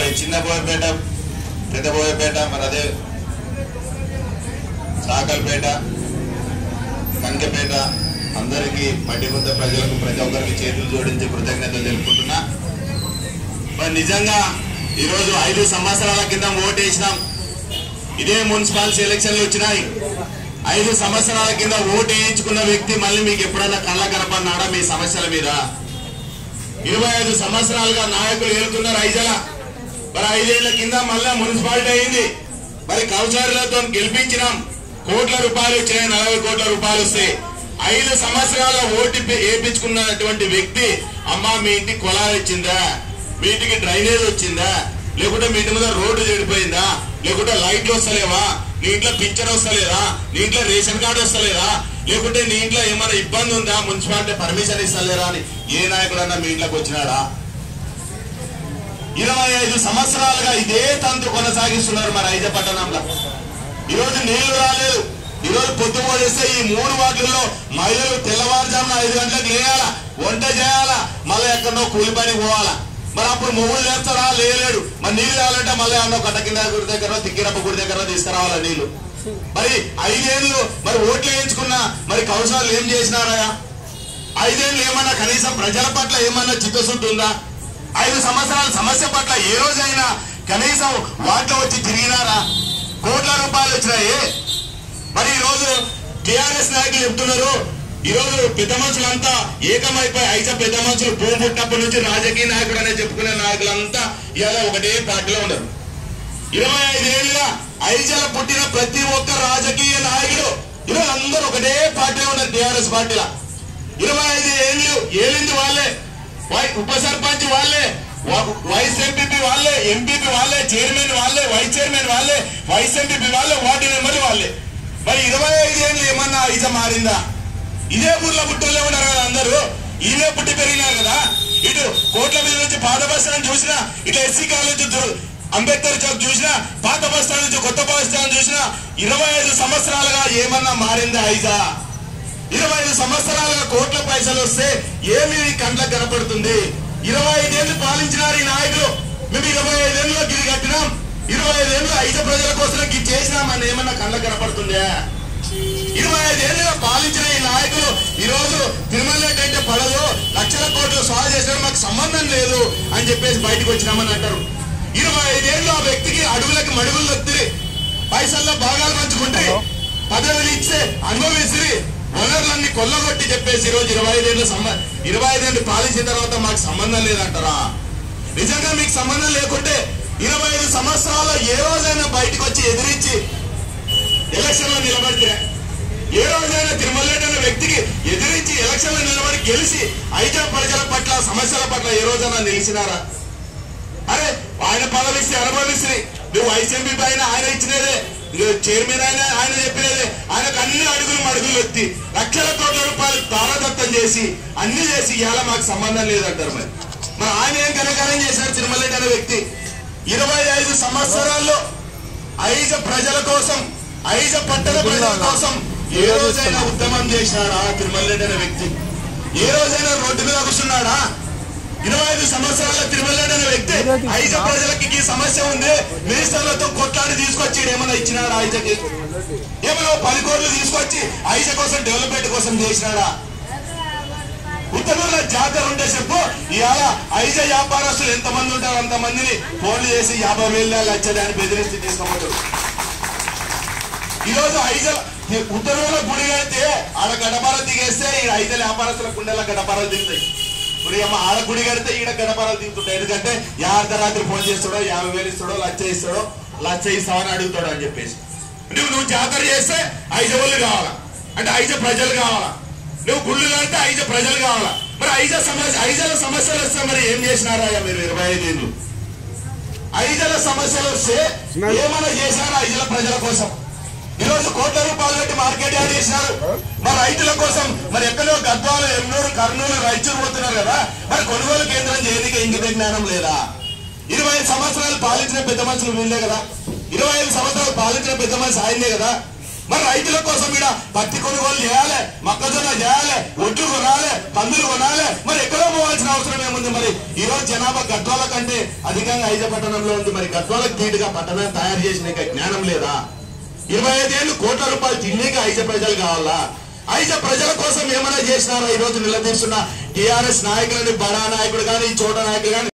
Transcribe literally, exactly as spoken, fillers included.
మరి చిన్న బోయపేట, పెద్ద బోయపేట, మరి అదే సాకల్పేట, కంకెపేట అందరికీ పట్టికొత్త ప్రజలకు ప్రతి ఒక్కరికి చేతులు జోడించి కృతజ్ఞతలు తెలుపుకుంటున్నా. మరి నిజంగా ఈరోజు ఐదు సంవత్సరాల కింద ఓటు వేసినాం. ఇదే మున్సిపాలిటీ ఎలక్షన్లు వచ్చినాయి. ఐదు సంవత్సరాల కింద ఓటు వేయించుకున్న వ్యక్తి మళ్ళీ మీకు ఎప్పుడన్నా కళ్ళ కనపడినాడా మీ సమస్యల మీద? ఇరవై ఐదు సంవత్సరాలుగా నాయకులు ఏలుతున్నారు ఐజల. మరి ఐదేళ్ల కింద మళ్ళా మున్సిపాలిటీ అయింది. మరి కౌన్సిలర్లతో గెలిపించినాం. కోట్ల రూపాయలు వచ్చినాయి, నలభై కోట్ల రూపాయలు వస్తాయి. ఐదు సంవత్సరాల ఓటు వేయించుకున్నటువంటి వ్యక్తి అమ్మా మీ ఇంటికి కొలాలు వచ్చిందా, మీ ఇంటికి డ్రైనేజ్ వచ్చిందా, లేకుంటే మీ ఇంటి మీద రోడ్డు చెడిపోయిందా, లేకుంటే లైట్లు వస్తలేవా, నీ ఇంట్లో పింఛన్ వస్తలేదా, నీ ఇంట్లో రేషన్ కార్డు వస్తలేదా, లేకుంటే నీ ఇంట్లో ఏమైనా ఇబ్బంది ఉందా, మున్సిపాలిటీ పర్మిషన్ ఇస్తలేరా అని ఏ నాయకుడన్నా మీ ఇంట్లోకి వచ్చినాడా? ఇరవై ఐదు సంవత్సరాలుగా ఇదే తంతు కొనసాగిస్తున్నారు మరి ఐజ పట్టణంలో. ఈరోజు నీళ్లు రాలేదు. ఈరోజు పొద్దు పోలేస్తే ఈ మూడు వార్డుల్లో మహిళలు తెల్లవారుజామున ఐదు గంటలకు లేయాలా, వంట చేయాలా, మళ్ళీ ఎక్కడో కూలి పని పోవాలా. మరి అప్పుడు మొగుడు చేస్తారా? లేలేడు. మరి నీళ్లు కావాలంటే మళ్ళీ అన్నో కట్ట కింద గుడి దగ్గర, తిక్కిరప్ప గుడి దగ్గర తీసుకురావాలా నీళ్లు. మరి ఐదేళ్లు మరి ఓట్లు వేయించుకున్నా మరి కౌన్సిలర్లు ఏం చేసినారా? ఐదేళ్లు ఏమన్నా కనీసం ప్రజల పట్ల ఏమన్నా చిత్తశుద్ధి ఉందా? ఐదు సంవత్సరాల సమస్య పట్ల ఏ రోజైనా కనీసం వాటిలో వచ్చి తిరిగినారా? కోట్ల రూపాయలు వచ్చినాయి. మరి ఈ రోజు టిఆర్ఎస్ నాయకులు చెప్తున్నారు, ఈ రోజు పెద్ద మనుషులంతా ఏకమైపోయి ఐజ పెద్ద మనుషులు భూమి పుట్టినప్పటి నుంచి రాజకీయ నాయకుడు అనే చెప్పుకునే నాయకులంతా ఇలా ఒకటే పార్టీలో ఉన్నారు. ఇరవై ఐదేళ్లుగా ఐజల పుట్టిన ప్రతి ఒక్క రాజకీయ నాయకుడు ఈరోజు అందరూ ఒకటే పార్టీలో ఉన్నారు, టిఆర్ఎస్ పార్టీలో. ఇరవై ఐదు ఏళ్ళు ఏలింది వాళ్ళే, ఉప సర్పంచ్ వాళ్ళే, వైస్ ఎంపీపీ వాళ్ళే, ఎంపీపీ వాళ్ళే, చైర్మన్ వాళ్ళే, వైస్ చైర్మన్ వాళ్ళే, వైస్ ఎంపీపీ వాళ్ళే, వార్డు మెంబర్ వాళ్ళే. మరి ఇరవై ఐదు ఏళ్ళు ఏమన్నా ఐజ మారిందా? ఇదే ఊర్లో పుట్టోళ్ళే ఉన్నారు కదా అందరూ, ఈయనే పుట్టి పెరిగినారు కదా. ఇటు కోట్ల మీద నుంచి పాత బస్ స్టాండ్ చూసినా, ఇటు ఎస్సీ కాలేజ్ అంబేద్కర్ చౌక్ చూసినా, పాత బస్ స్టాండ్ నుంచి కొత్త బస్ స్టాండ్ చూసినా ఇరవై ఐదు సంవత్సరాలుగా ఏమన్నా మారిందా ఐజా? ఇరవై ఐదు సంవత్సరాలుగా కోట్ల పైసలు వస్తే ఏమి కండ్లకు కనపడుతుంది? ఇరవై ఐదేళ్లు పాలించినారు ఈ నాయకులు. మేము ఇరవై ఐదేళ్లలో గిరి కట్టినాం, ఇరవై ఐదేళ్లు ఐజ ప్రజల కోసం గిరి చేసినామని ఏమన్నా కండ్లకు కనపడుతుందా? ఇరవై ఐదేళ్లుగా పాలించిన ఈ నాయకులు ఈ రోజు తిరుమల అంటే పడదు, లక్షల కోట్లు సాగు చేసినా మాకు సంబంధం లేదు అని చెప్పేసి బయటకు వచ్చినామని అంటారు. ఇరవై ఐదేళ్లు ఆ వ్యక్తికి అడుగులకి మడుగులు దొత్తిరి, పైసల్లో భాగాలు పంచుకుంటే, పదవులు ఇచ్చే అనుభవించి వనరులన్నీ కొల్లగొట్టి చెప్పేసి ఈ రోజు ఇరవై ఐదేళ్ళు సంబ ఇరవై ఐదేళ్ళు పాలించిన తర్వాత మాకు సంబంధం లేదంటారా? నిజంగా మీకు సంబంధం లేకుంటే ఇరవై ఐదు సంవత్సరాల్లో ఏ రోజైనా బయటకు వచ్చి ఎదిరించి ఎలక్షన్ లో నిలబడితే, ఏ రోజైనా తిరుమలరెడ్డి అనే వ్యక్తికి ఎదిరించి ఎలక్షన్ లో నిలబడి గెలిచి ఐజా ప్రజల పట్ల సమస్యల పట్ల ఏ రోజైనా నిలిచినారా? అరే ఆయన పదవి ఇస్తే అనుభవిస్తే, నువ్వు వైస్ ఎంపీ పైన ఆయన ఇచ్చినదే, చైర్మన్ అయినా ఆయన చెప్పినదే, ఆయనకు అన్ని అడుగులు మడుగులు ఎత్తి లక్షల కోట్ల రూపాయలు తారదత్తం చేసి అన్ని చేసి ఇవాళ మాకు సంబంధం లేదంటారు. మరి మరి ఆయన ఏం ఘనకార్యం చేశారు తిరుమలరెడ్డి అనే వ్యక్తి? ఇరవై ఐదు సంవత్సరాల్లో ఐజ ప్రజల కోసం, ఐజ పట్టణ ప్రజల కోసం ఏ రోజైనా ఉద్యమం చేశాడా తిరుమలరెడ్డి అనే వ్యక్తి? ఏ రోజైనా రోడ్డు మీద కూర్చున్నాడా? ఇరవై ఐదు సంవత్సరాల తిరుమలరెడ్డి అనే వ్యక్తి ఐజ ప్రజలకి ఈ సమస్య ఉంది, మినిస్టర్లతో కొట్లాడి తీసుకొచ్చి ఏమైనా ఇచ్చినాడా ఐజకి? ఏమైనా పది కోట్లు తీసుకొచ్చి ఐజ కోసం డెవలప్మెంట్ కోసం చేసినాడా? ఉత్తరంలో జాతర ఉంటే చెప్పు, ఇవాళ ఐజ వ్యాపారస్తులు ఎంతమంది ఉంటారు అంతమందిని ఫోన్లు చేసి యాభై వేలు లచ్చదాన్ని బెదిరిస్తే తీసుకోవద్దు. ఈ రోజు ఐజ ఉత్తరంలో గుడి కడితే ఆడ గడపారాలు దిగేస్తే ఈ ఐజ వ్యాపారస్తుల కుండెల గడపారాలు దిగుతాయి. ఇప్పుడు ఏమో ఆడ గుడి కడితే ఈడ గడపారాలు దిగుతుంటాయి. ఎందుకంటే అర్ధరాత్రి ఫోన్ చేస్తాడో, యాభై వేలు ఇస్తాడో, లచ్చ ఇస్తాడో, లచ్చ ఇస్తామని అడుగుతాడు అని చెప్పేసి. నువ్వు నువ్వు జాతర చేస్తే ఐజ వాళ్ళు కావాలా, అంటే ఐజ ప్రజలు కావాలా? నువ్వు గుళ్ళు కడితే ఐజ ప్రజలు కావాలా? మరి ఐజ సమస్య ఐజల సమస్యలు వస్తే మరి ఏం చేసినారా మీరు ఇరవై ఐదు ఏళ్ళు? ఐజల సమస్యలు వస్తే ఏమైనా చేసినారా ఐజల ప్రజల కోసం? ఈరోజు కోట్ల రూపాయలు పెట్టి మార్కెట్ యార్డ్ చేసినారు. మరి రైతుల కోసం మరి ఎక్కడో గద్వాలు, ఎన్నూరు, కర్నూలు రైతులు పోతున్నారు కదా, మరి కొనుగోలు కేంద్రం చేయడానికి ఇంగిత జ్ఞానం లేదా? ఇరవై ఐదు సంవత్సరాలు పాలించిన పెద్ద మనుషులు వీళ్ళే కదా, ఇరవై ఐదు సంవత్సరాలు పాలించిన పెద్ద మనిషి ఆయనే కదా. మరి రైతుల కోసం ఇక్కడ పత్తి కొనుగోలు చేయాలి, మొక్కజొన్న చేయాలి, ఒడ్లు కొనాలి, కందులు కొనాలి, మరి ఎక్కడో పోవాల్సిన అవసరం ఏముంది? మరి ఈ రోజు జనాభా గద్వాల కంటే అధికంగా ఐజ పట్టణంలో ఉంది. మరి గద్వాలకు ధీటుగా పట్టణాన్ని తయారు చేసిన జ్ఞానం లేదా? ఇరవై ఐదేళ్లు కోట్ల రూపాయలు తిండికి ఐజ ప్రజలు కావాలా? ఐజ ప్రజల కోసం ఏమైనా చేసినారా? ఈ రోజు నిలదీస్తున్న టిఆర్ఎస్ నాయకులని, బడా నాయకుడు కానీ, చోట నాయకులు కానీ